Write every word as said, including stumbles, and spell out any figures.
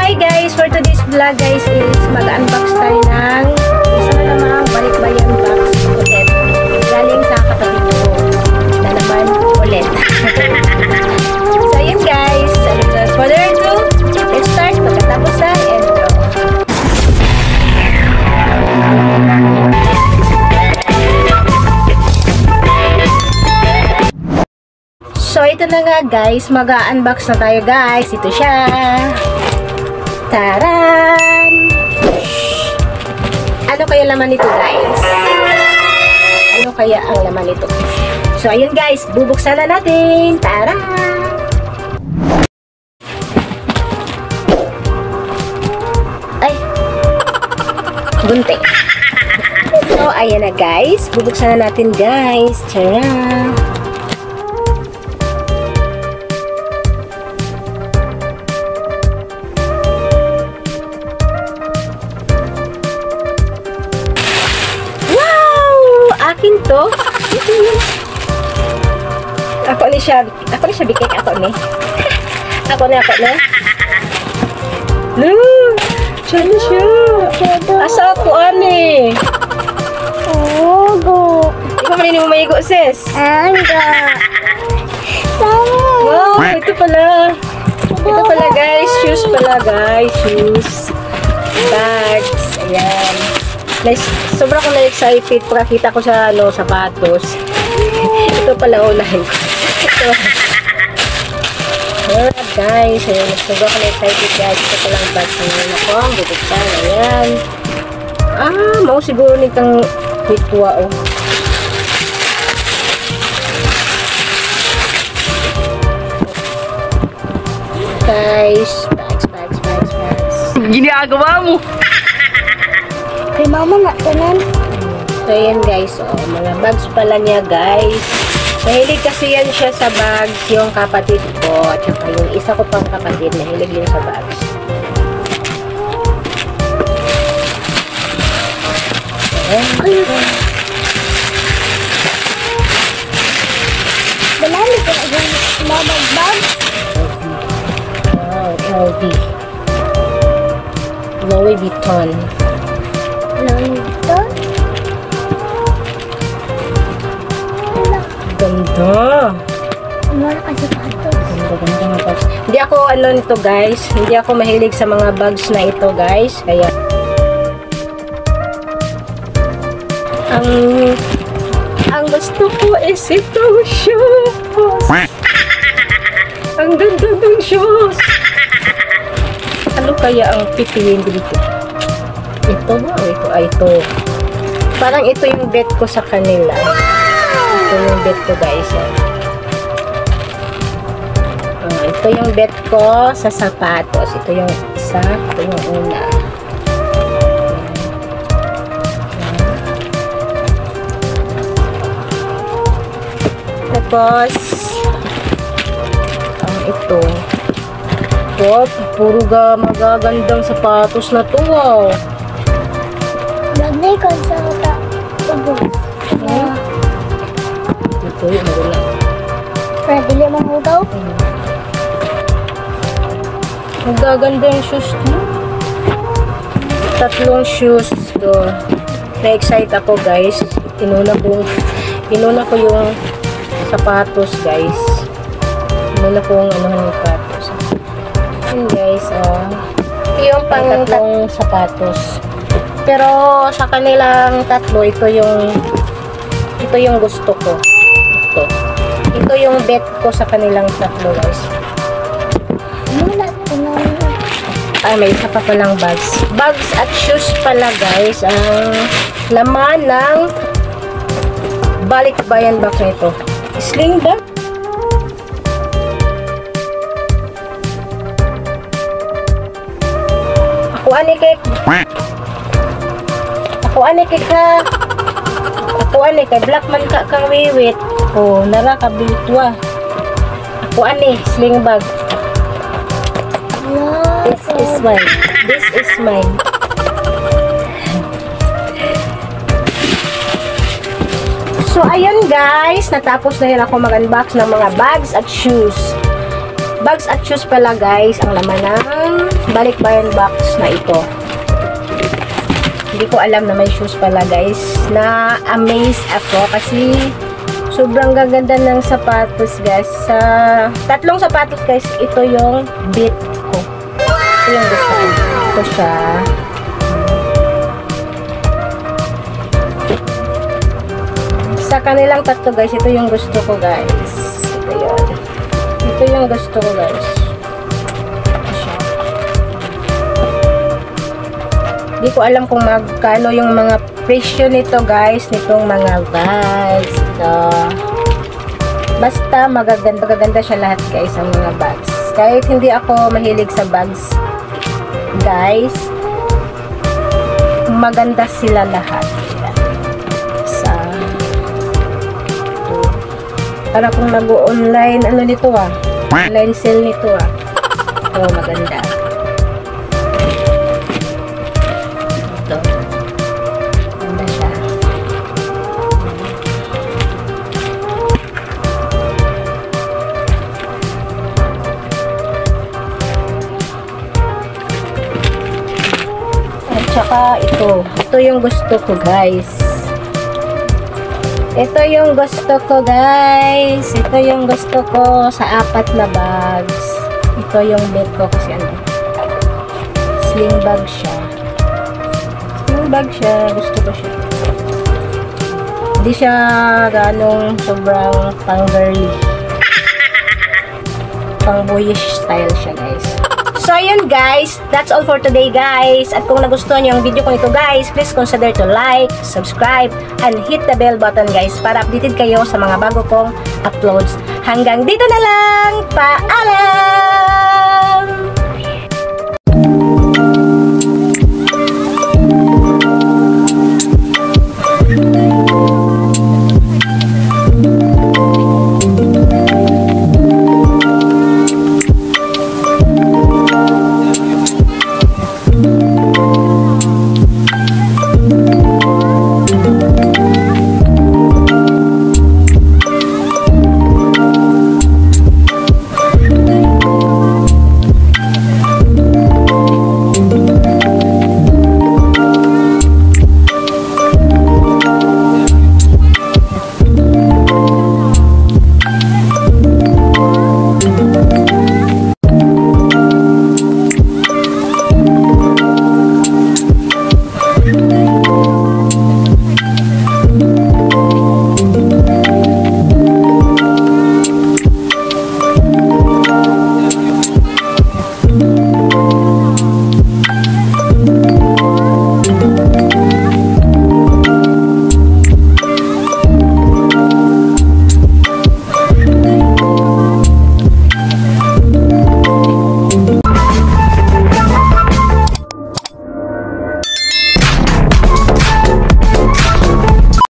hi guys! For today's vlog guys is mag-unbox tayo ng isa na namang balikbayan box ulit. Galing sa katabi ko na naman ulit. So yun guys, without further ado, let's start pagkatapos sa intro. So ito na nga guys, mag-unbox na tayo guys. Ito siya. Taran! Ano kaya laman nito guys? Ano kaya ang laman nito? So ayun guys, bubuksan na natin. Taran! Ay! Gunting. So ayan na guys, bubuksan na natin guys. Taran! Akin to. Ako ni siya, ako ni siya bikik ako ni. Ako ni ako ni. No. Siya siya. Asa ako ani? Oh, go. Ikaw man mo maigo sis. Anga. Wow, ito pala. Ito pala guys, shoes pala guys, shoes. Bags. Ayan. Nice. Sobrang ko na-excited pagkakita ko sa ano, sapatos. Ito pala unahin ko. Ito. Alright guys, ayun. Sobrang ko na-excited guys. Ito palang bags ngayon ako. Ang bubuksan. Ayan. Ah, mau siguro nitang hitwa oh. Guys, bags, bags, bags, bags. Gini agawa mo. Kay mama nga, tanan. So, yan guys. Oh, mga bags pala niya guys. Mahilig kasi yan siya sa bags. Yung kapatid ko. At saka yung isa ko pang kapatid. Mahilig yun sa bags. Ayan. Balami ko na yung mamagbag. Wow, L V. Louis Vuitton. Nandito? Ganda. Wala ka sapatos. Ganda, ganda nga bags. Hindi ako ano nito guys. Hindi ako mahilig sa mga bags na ito guys. Kaya ang ang gusto ko is itong shoes. Ang ganda ng shoes. Ano kaya ang pipiliin dito? Ito ba? O ito? Ay, ito. Parang ito yung bet ko sa kanila. Ito yung bet ko guys. Uh, ito yung bet ko sa sapatos. Ito yung isa. Ito yung una. Tapos ang um, ito. Ito. Puro ga magagandang sapatos na to. Wow. Nagnay ka sa ta. Tubos. Hmm. Ito yung magula. Para dili mahugaw. Hmm. Magaganda yung shoes mo. Tatlong shoes to. Na-excite ako guys. Inuna ko, inuna ko yung sapatos guys. Inuna ko yung ano ng sapatos. Yun guys, oh. Ito yung pang tatlong sapatos. Pero sa kanilang tatlo, ito yung ito yung gusto ko. Ito. Ito yung bet ko sa kanilang tatlo guys. Mula tanan. Ay, may isa pa palang bags. Bags at shoes pala guys. Ang laman ng balikbayan box nito. Sling bag. Ako ani kay Ako ani kay ka Ako ani kay black man ka kang wiwit. Oh, nara ka bilitwa. Ako ani sling bag. This is mine. This is mine. So, ayun guys. Natapos na yun ako mag-unbox ng mga bags at shoes. Bags at shoes pala guys. Ang laman ng balikbayan box na ito. Hindi ko alam na may shoes pala guys. Na-amaze ako kasi sobrang gaganda ng sapatos guys. Sa tatlong sapatos guys, ito yung beat ko. Ito yung gusto ko. Ito siya. Sa kanilang tatlo guys, ito yung gusto ko guys. Ito yun. Ito yung gusto ko guys. Hindi ko alam kung magkano yung mga presyo nito guys, nitong mga bags. Ito. Basta magaganda, magaganda siya lahat guys, ang mga bags. Kahit hindi ako mahilig sa bags guys, maganda sila lahat. Sa para kung nag-online, ano nito ah, online sale nito ah. Ito, maganda. Ito. Maganda siya. At saka ito. Ito yung gusto ko guys. Ito yung gusto ko guys. Ito yung gusto ko sa apat na bags. Ito yung bet ko kasi ano, sling bag siya. Sling bag siya. Gusto ko siya. Hindi siya ganong sobrang pang girly. Pang boyish style siya guys. So, ayun guys. That's all for today guys. At kung nagustuhan niyo yung video ko nito guys, please consider to like, subscribe, and hit the bell button guys para updated kayo sa mga bago kong uploads. Hanggang dito na lang. Paalam!